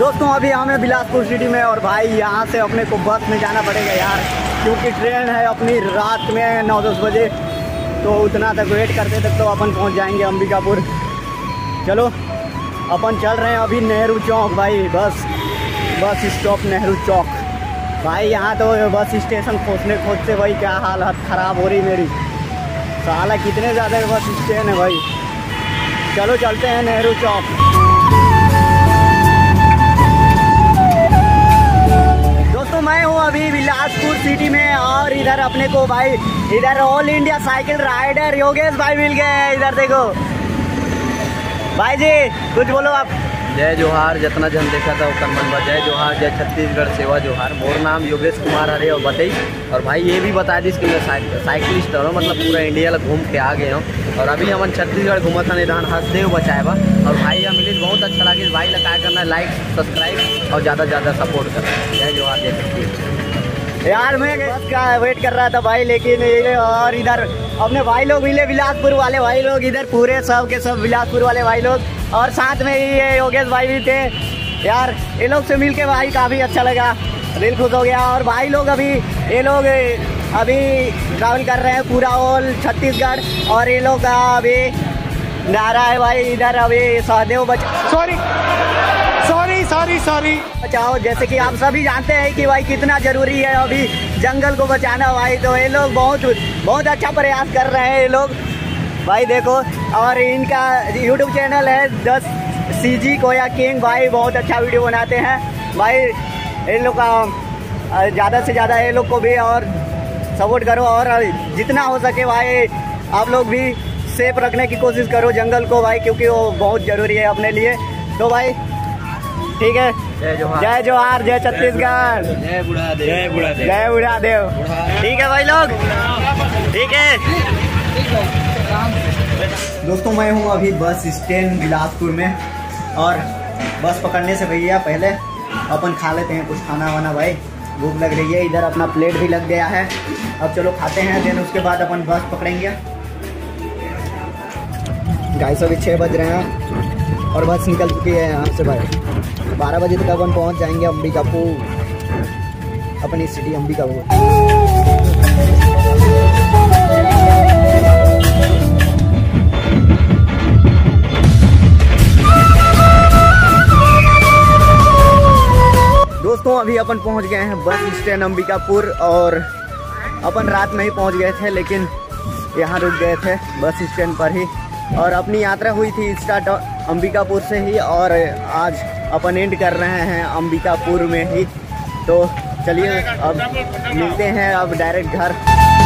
दोस्तों अभी हमें बिलासपुर सिटी में, और भाई यहाँ से अपने को बस में जाना पड़ेगा यार, क्योंकि ट्रेन है अपनी रात में 9-10 बजे। तो उतना तक वेट करते तक तो अपन पहुँच जाएंगे अंबिकापुर। चलो अपन चल रहे हैं अभी नेहरू चौक भाई, बस स्टॉप नेहरू चौक। भाई यहाँ तो बस स्टेशन खोजते भाई क्या हालत ख़राब हो रही मेरी, साला कितने ज़्यादा बस स्टैंड है भाई। चलो चलते हैं नेहरू चौक। दोस्तों मैं हूँ अभी बिलासपुर सिटी में, और इधर अपने को भाई इधर all India cycle rider Yogesh भाई मिल गए हैं। इधर देखो भाई जी, कुछ बोलो आप। जय जोहार, जितना जन देखा था उतना मन। जय जोहार, जय छत्तीसगढ़ सेवा जोहार। मोर नाम योगेश कुमार हरे और बताई। और भाई ये भी बता दी कि मैं साइकिलिस्ट हूँ, मतलब पूरा इंडिया ला घूम के आ गए हूँ। और अभी हम छत्तीसगढ़ घूमा था निधान हसदेव बचाए बा। और भाई यहाँ मिली बहुत अच्छा लगे। भाई ला क्या करना है, लाइक सब्सक्राइब और ज़्यादा से ज़्यादा सपोर्ट करना। जय जोहार, जय छत्तीसगढ़। यार मैं बस का वेट कर रहा था भाई, लेकिन और इधर अपने भाई लोग मिले, बिलासपुर वाले भाई लोग इधर पूरे सब के सब बिलासपुर वाले भाई लोग, और साथ में ही ये योगेश भाई भी थे। यार ये लोग से मिलके भाई काफ़ी अच्छा लगा, दिल खुश हो गया। और भाई लोग ये लोग अभी ट्रैवल कर रहे हैं पूरा ऑल छत्तीसगढ़, और ये लोग का अभी नारा है भाई इधर अभी सहदेव सॉरी बचाओ। जैसे कि आप सभी जानते हैं कि भाई कितना ज़रूरी है अभी जंगल को बचाना भाई, तो ये लोग बहुत अच्छा प्रयास कर रहे हैं ये लोग भाई। देखो, और इनका यूट्यूब चैनल है 10 CG कोया किंग भाई, बहुत अच्छा वीडियो बनाते हैं भाई। इन लोग का ज़्यादा से ज़्यादा ये लोग को भी और सपोर्ट करो, और जितना हो सके भाई आप लोग भी सेफ रखने की कोशिश करो जंगल को भाई, क्योंकि वो बहुत ज़रूरी है अपने लिए। तो भाई ठीक है, जय जोहार, जय छत्तीसगढ़, जय बुढ़ादेव, जय बुढ़ादेव। ठीक है भाई लोग, ठीक है। दोस्तों मैं हूँ अभी बस स्टैंड बिलासपुर में, और बस पकड़ने से भैया पहले अपन खा लेते हैं कुछ खाना वाना भाई, भूख लग रही है। इधर अपना प्लेट भी लग गया है, अब चलो खाते हैं, देन उसके बाद अपन बस पकड़ेंगे। गाइस अभी 6 बज रहे हैं और बस निकल चुकी है यहाँ से भाई। 12 बजे तक अपन पहुँच जाएंगे अंबिकापुर, अपनी सिटी अंबिकापुर। दोस्तों अभी अपन पहुंच गए हैं बस स्टैंड अंबिकापुर, और अपन रात में ही पहुंच गए थे, लेकिन यहाँ रुक गए थे बस स्टैंड पर ही। और अपनी यात्रा हुई थी स्टार्ट अंबिकापुर से ही, और आज अपन एंड कर रहे हैं अंबिकापुर में ही। तो चलिए अब मिलते हैं अब डायरेक्ट घर।